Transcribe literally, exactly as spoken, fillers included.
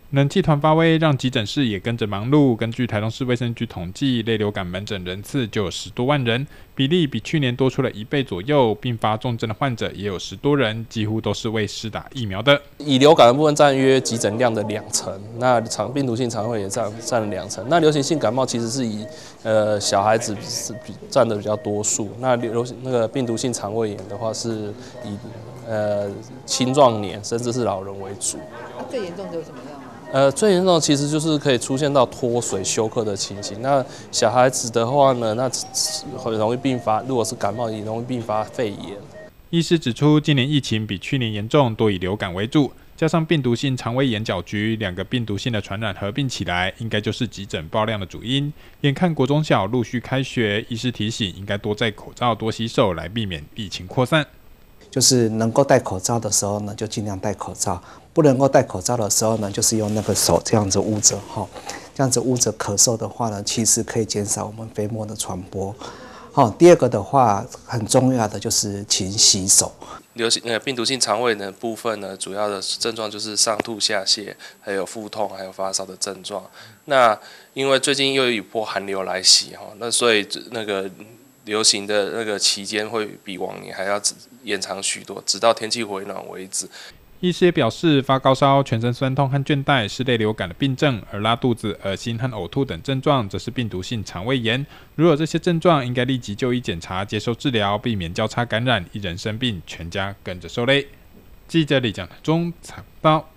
冷气团发威，让急诊室也跟着忙碌。根据台中市卫生局统计，类流感门诊人次就有十多万人，比例比去年多出了一倍左右。并发重症的患者也有十多人，几乎都是未施打疫苗的。 以流感的部分占约急诊量的两成，那肠病毒性肠胃炎占占了两成。那流行性感冒其实是以呃小孩子是占的比较多数，那流那个病毒性肠胃炎的话是以呃青壮年甚至是老人为主。 那最严重的有什么样？ 呃，最严重的其实就是可以出现到脱水、休克的情形。那小孩子的话呢，那很容易并发，如果是感冒，也容易并发肺炎。 医师指出，今年疫情比去年严重，多以流感为主，加上病毒性肠胃炎搅局，两个病毒性的传染合并起来，应该就是急诊爆量的主因。眼看国中小陆续开学，医师提醒应该多戴口罩、多洗手，来避免疫情扩散。 就是能够戴口罩的时候呢，就尽量戴口罩；不能够戴口罩的时候呢，就是用那个手这样子捂着哈，这样子捂着咳嗽的话呢，其实可以减少我们飞沫的传播。好，第二个的话，很重要的就是勤洗手。 流行呃病毒性肠胃的部分呢，主要的症状就是上吐下泻，还有腹痛，还有发烧的症状。那因为最近又有一波寒流来袭哈，那所以那个流行的那个期间会比往年还要延长许多，直到天气回暖为止。 医师也表示，发高烧、全身酸痛和倦怠是类流感的病症，而拉肚子、恶心和呕吐等症状则是病毒性肠胃炎。如有这些症状，应该立即就医检查、接受治疗，避免交叉感染，一人生病，全家跟着受累。记者李江中采报。